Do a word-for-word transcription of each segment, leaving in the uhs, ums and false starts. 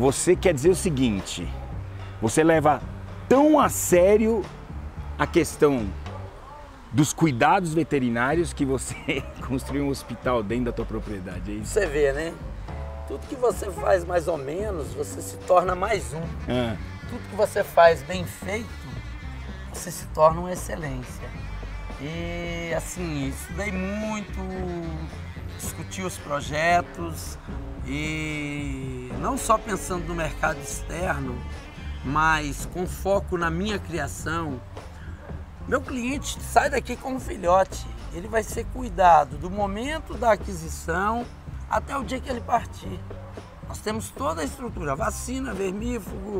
você quer dizer o seguinte, você leva tão a sério a questão dos cuidados veterinários que você construiu um hospital dentro da tua propriedade, é isso? Você vê, né? Tudo que você faz mais ou menos, você se torna mais um. Ah. Tudo que você faz bem feito, você se torna uma excelência. E assim, estudei muito, discuti os projetos e não só pensando no mercado externo, mas com foco na minha criação. Meu cliente sai daqui como filhote, ele vai ser cuidado do momento da aquisição até o dia que ele partir. Nós temos toda a estrutura, vacina, vermífugo,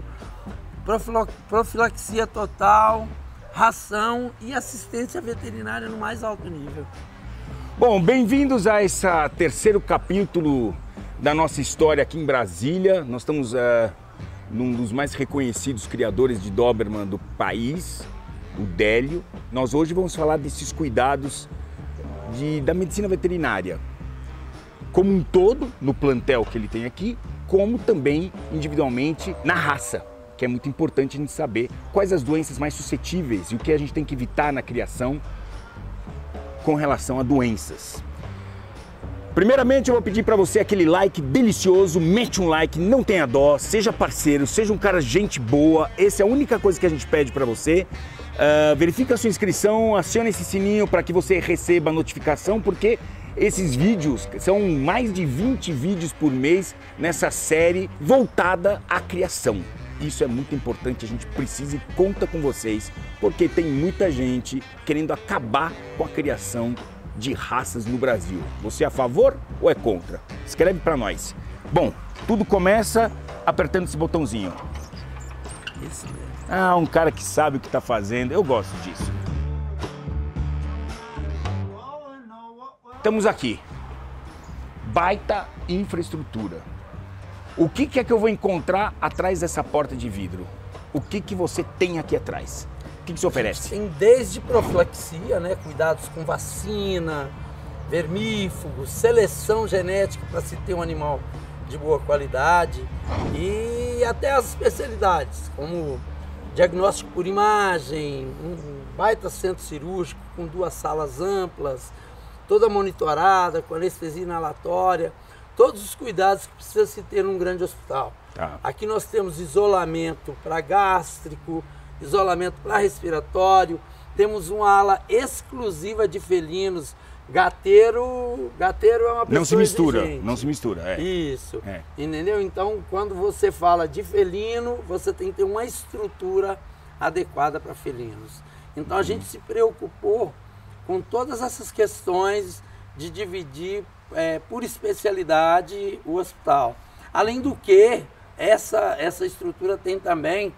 profilaxia total, ração e assistência veterinária no mais alto nível. Bom, bem-vindos a esse terceiro capítulo da nossa história aqui em Brasília. Nós estamos uh, num dos mais reconhecidos criadores de Doberman do país, o Délio. Nós hoje vamos falar desses cuidados de, da medicina veterinária, como um todo, no plantel que ele tem aqui, como também individualmente na raça, que é muito importante a gente saber quais as doenças mais suscetíveis e o que a gente tem que evitar na criação com relação a doenças. Primeiramente, eu vou pedir para você aquele like delicioso, mete um like, não tenha dó, seja parceiro, seja um cara gente boa, essa é a única coisa que a gente pede para você. Uh, verifica a sua inscrição, acione esse sininho para que você receba a notificação, porque esses vídeos, são mais de vinte vídeos por mês nessa série voltada à criação. Isso é muito importante, a gente precisa e conta com vocês, porque tem muita gente querendo acabar com a criação de raças no Brasil. Você é a favor ou é contra? Escreve para nós. Bom, tudo começa apertando esse botãozinho. Isso mesmo. Ah, um cara que sabe o que está fazendo, eu gosto disso. Estamos aqui, baita infraestrutura. O que, que é que eu vou encontrar atrás dessa porta de vidro? O que, que você tem aqui atrás? O que, que você oferece? Tem desde profilaxia, né, cuidados com vacina, vermífugos, seleção genética para se ter um animal de boa qualidade e até as especialidades, como diagnóstico por imagem, um baita centro cirúrgico com duas salas amplas, toda monitorada, com anestesia inalatória, todos os cuidados que precisa se ter num grande hospital. Tá. Aqui nós temos isolamento para gástrico, isolamento para respiratório, temos uma ala exclusiva de felinos. Gateiro, gateiro é uma pessoa Não se mistura, exigente. não se mistura. É. Isso, É. Entendeu? Então, quando você fala de felino, você tem que ter uma estrutura adequada para felinos. Então, a gente se preocupou com todas essas questões de dividir é, por especialidade o hospital. Além do que, essa, essa estrutura tem também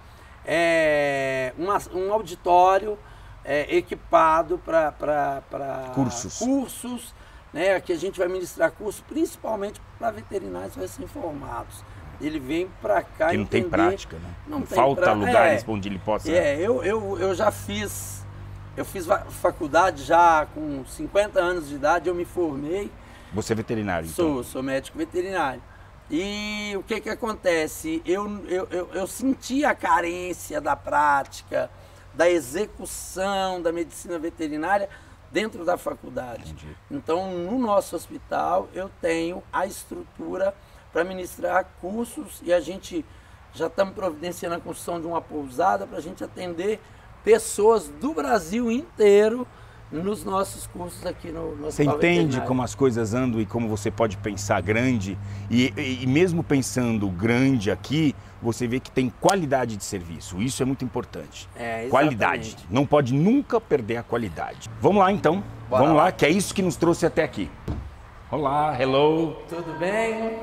é, uma, um auditório é, equipado para cursos, cursos né, aqui a gente vai ministrar cursos principalmente para veterinários recém-formados. Ele vem para cá que não entender, tem prática, né? Não, não tem falta pra... lugares é, onde ele possa... É, eu, eu, eu já fiz, eu fiz faculdade já com cinquenta anos de idade, eu me formei. Você é veterinário, Sou, então? Sou médico veterinário. E o que que acontece? Eu, eu, eu, eu senti a carência da prática, da execução da medicina veterinária dentro da faculdade. Entendi. Então, no nosso hospital, eu tenho a estrutura para ministrar cursos e a gente já estamos providenciando a construção de uma pousada para a gente atender pessoas do Brasil inteiro nos nossos cursos aqui no, no Você entende como as coisas andam e como você pode pensar grande e, e, e mesmo pensando grande aqui, você vê que tem qualidade de serviço. Isso é muito importante. É, qualidade. Não pode nunca perder a qualidade. Vamos lá então. Bora Vamos lá. lá, que é isso que nos trouxe até aqui. Olá, hello. Tudo bem?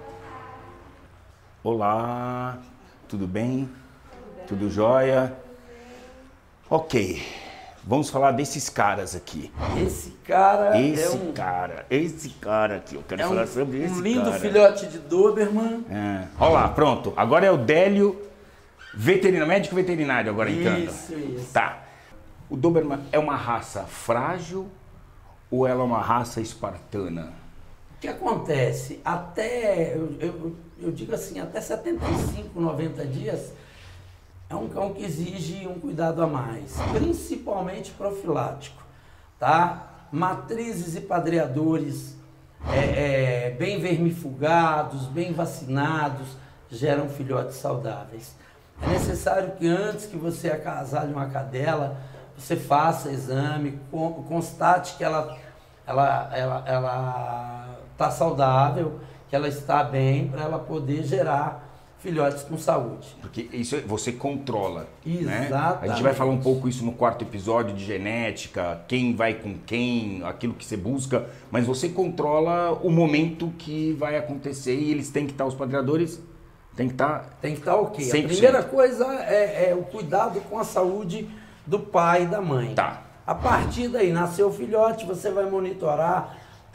Olá, tudo bem? Tudo jóia? Ok. Vamos falar desses caras aqui. Esse cara Esse é um, cara, esse cara aqui, eu quero é falar um, sobre esse um lindo cara. filhote de Doberman. É. Olha lá, pronto. Agora é o Délio, veterinário, médico veterinário agora entrando. Isso, isso. Tá. O Doberman é uma raça frágil ou ela é uma raça espartana? que acontece? Até, eu, eu, eu digo assim, até setenta e cinco, noventa dias, é um cão que exige um cuidado a mais, principalmente profilático, tá? Matrizes e padreadores é, é, bem vermifugados, bem vacinados, geram filhotes saudáveis. É necessário que antes que você acasale uma cadela, você faça exame, constate que ela ela ela ela está saudável, que ela está bem, para ela poder gerar filhotes com saúde. Porque isso você controla, Exatamente. Né? A gente vai falar um pouco isso no quarto episódio de genética, quem vai com quem, aquilo que você busca, mas você controla o momento que vai acontecer e eles têm que estar, os padreadores tem que estar... Tem que estar ok. cem por cento. A primeira coisa é, é o cuidado com a saúde do pai e da mãe. Tá. A partir daí, nasceu o filhote, você vai monitorar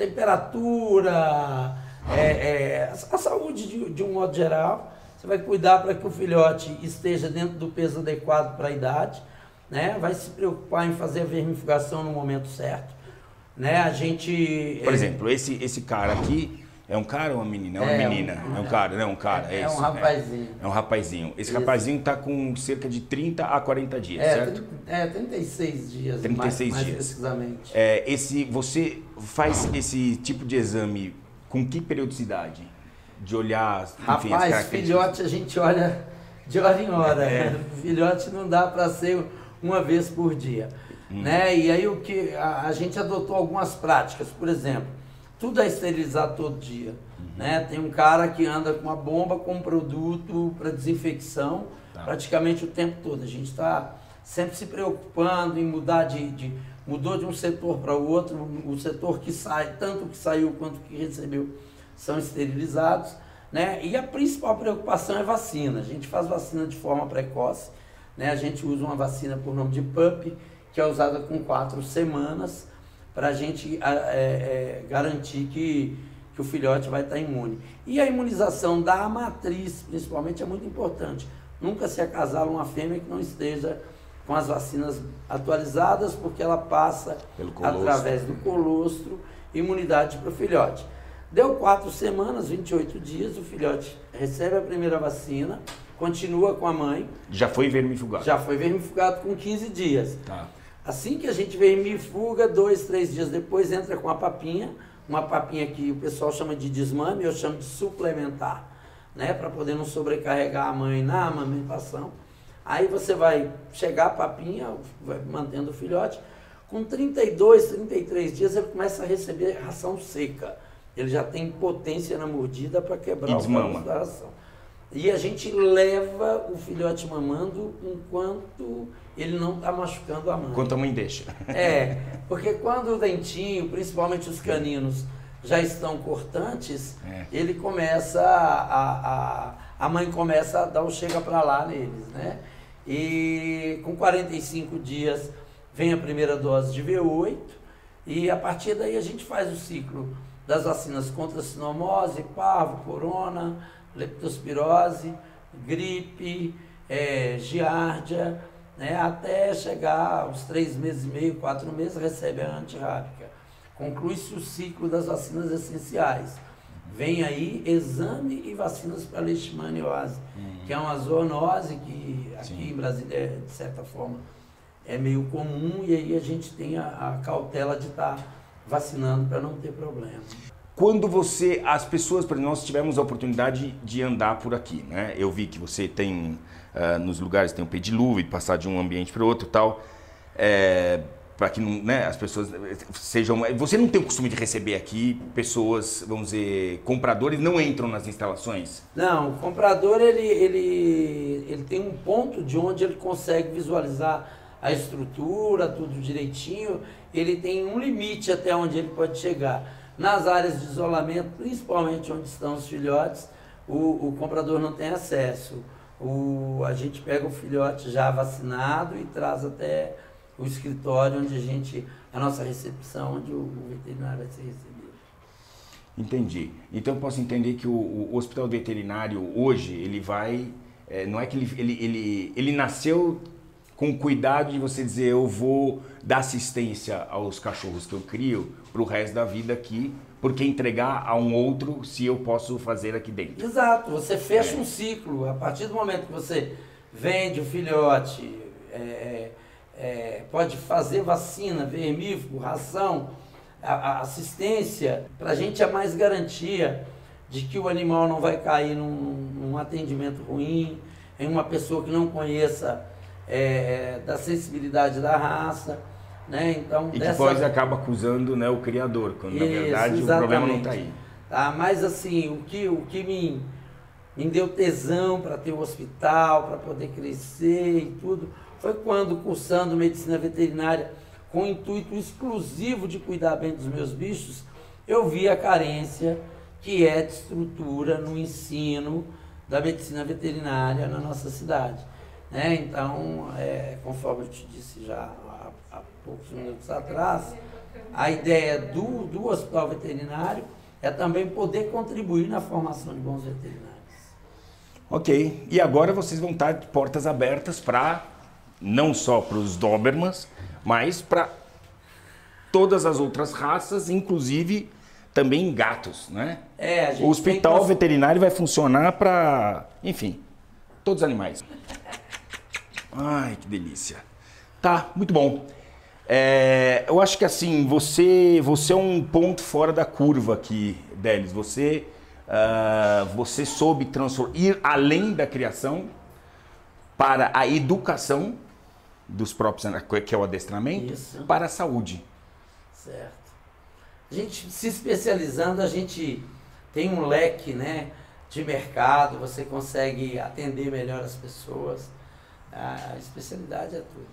temperatura, é, é, a saúde de, de um modo geral. Você vai cuidar para que o filhote esteja dentro do peso adequado para a idade, né? Vai se preocupar em fazer a vermifugação no momento certo, né? A gente... Por é, exemplo, esse, esse cara aqui é um cara ou uma menina? É uma É, menina. um- É um cara, não é um cara. É, É, é um isso, rapazinho. É, é um rapazinho. Esse Isso. rapazinho tá com cerca de trinta a quarenta dias, É, certo? trinta é, trinta e seis dias, trinta e seis mais, mais dias. precisamente. É, esse, você faz esse tipo de exame com que periodicidade? De olhar, enfim, as Rapaz, características? filhote a gente olha de hora em hora. É. Né? Filhote não dá para ser uma vez por dia. Hum. Né? E aí o que a, a gente adotou algumas práticas, por exemplo, tudo é esterilizado todo dia. Uhum. Né? Tem um cara que anda com uma bomba com um produto para desinfecção Tá. praticamente o tempo todo. A gente está sempre se preocupando em mudar de, de mudou de um setor para o outro, o setor que sai, tanto que saiu quanto que recebeu, são esterilizados, né? E a principal preocupação é vacina. A gente faz vacina de forma precoce, né? A gente usa uma vacina por nome de P U P, que é usada com quatro semanas, para a gente é, é, garantir que, que o filhote vai estar imune. E a imunização da matriz, principalmente, é muito importante. Nunca se acasala uma fêmea que não esteja com as vacinas atualizadas, porque ela passa Pelo colostro. através do colostro imunidade para o filhote. Deu quatro semanas, vinte e oito dias, o filhote recebe a primeira vacina, continua com a mãe, Já foi vermifugado? já foi vermifugado com quinze dias. Tá. Assim que a gente vermifuga, dois, três dias depois entra com a papinha, uma papinha que o pessoal chama de desmame, eu chamo de suplementar, né, para poder não sobrecarregar a mãe na amamentação. Aí você vai chegar a papinha, vai mantendo o filhote, com trinta e dois, trinta e três dias ele começa a receber ração seca. Ele já tem potência na mordida para quebrar E o desmama. caroço da ração. E a gente leva o filhote mamando enquanto ele não está machucando a mãe. Enquanto a mãe deixa. É, porque quando o dentinho, principalmente os caninos, já estão cortantes, É. ele começa a, a, a mãe começa a dar o chega para lá neles, né? E com quarenta e cinco dias vem a primeira dose de V oito e a partir daí a gente faz o ciclo das vacinas contra sinomose, parvo, corona, leptospirose, gripe, é, giardia, né, até chegar aos três meses e meio, quatro meses, recebe a antirrábica. Conclui-se o ciclo das vacinas essenciais. Vem aí exame e vacinas para leishmaniose, Uhum. que é uma zoonose que aqui Sim. em Brasília, é, de certa forma, é meio comum, e aí a gente tem a, a cautela de estar vacinando para não ter problema. Quando você, as pessoas, por exemplo, nós tivemos a oportunidade de andar por aqui, né? Eu vi que você tem, uh, nos lugares, tem o pediluve, passar de um ambiente para o outro e tal, é, para que não, né, as pessoas sejam... Você não tem o costume de receber aqui pessoas, vamos dizer, compradores, não entram nas instalações? Não, o comprador ele, ele, ele tem um ponto de onde ele consegue visualizar a estrutura, tudo direitinho, ele tem um limite até onde ele pode chegar. Nas áreas de isolamento, principalmente onde estão os filhotes, o, o comprador não tem acesso. O, a gente pega o filhote já vacinado e traz até o escritório onde a gente, a nossa recepção, onde o, o veterinário vai ser recebido. Entendi. Então eu posso entender que o, o hospital veterinário hoje, ele vai... É, não é que ele, ele, ele, ele nasceu com cuidado de você dizer eu vou dar assistência aos cachorros que eu crio para o resto da vida aqui, por que entregar a um outro se eu posso fazer aqui dentro. Exato, você fecha É. um ciclo. A partir do momento que você vende o filhote, é, é, pode fazer vacina, vermífugo, ração, a, a assistência, para a gente é mais garantia de que o animal não vai cair num, num atendimento ruim, em uma pessoa que não conheça é, da sensibilidade da raça, né? Então, E dessa... que depois acaba acusando, né, o criador, quando Isso, na verdade exatamente. o problema não está aí. Tá, mas assim, o que, o que me, me deu tesão para ter o hospital, para poder crescer e tudo, foi quando, cursando medicina veterinária, com o intuito exclusivo de cuidar bem dos meus bichos, eu vi a carência que é de estrutura no ensino da medicina veterinária na nossa cidade. Né? Então, é, conforme eu te disse já há, há poucos minutos atrás, a ideia do, do hospital veterinário é também poder contribuir na formação de bons veterinários. Ok, e agora vocês vão estar de portas abertas para, não só para os Dobermans, mas para todas as outras raças, inclusive também gatos, né? É, a gente o hospital tem... veterinário vai funcionar para, enfim, todos os animais. Ai, que delícia. Tá, muito bom. É, eu acho que assim, você, você é um ponto fora da curva aqui, Delis. Você, uh, você soube transformar, ir além da criação para a educação dos próprios, que é o adestramento, Isso. para a saúde. Certo. A gente se especializando, a gente tem um leque, né, de mercado, você consegue atender melhor as pessoas. A especialidade é tudo.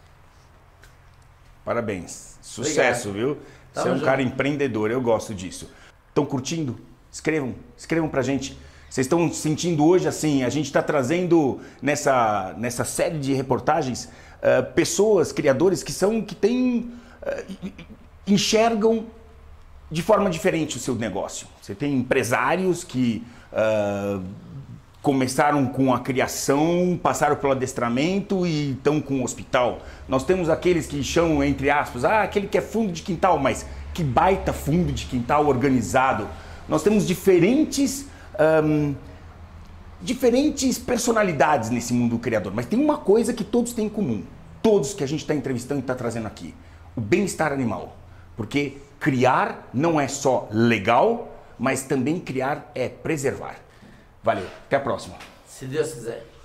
Parabéns. Sucesso, Obrigado. viu? Você Tamo é um junto. cara empreendedor, eu gosto disso. Estão curtindo? Escrevam, escrevam pra gente. Vocês estão sentindo hoje assim, a gente está trazendo nessa, nessa série de reportagens uh, pessoas, criadores que são, que têm, uh, enxergam de forma diferente o seu negócio. Você tem empresários que uh, começaram com a criação, passaram pelo adestramento e estão com o hospital. Nós temos aqueles que chamam, entre aspas, ah, aquele que é fundo de quintal, mas que baita fundo de quintal organizado. Nós temos diferentes, um, diferentes personalidades nesse mundo criador, mas tem uma coisa que todos têm em comum, todos que a gente está entrevistando e está trazendo aqui, o bem-estar animal. Porque criar não é só legal, mas também criar é preservar. Valeu, até a próxima. Se Deus quiser.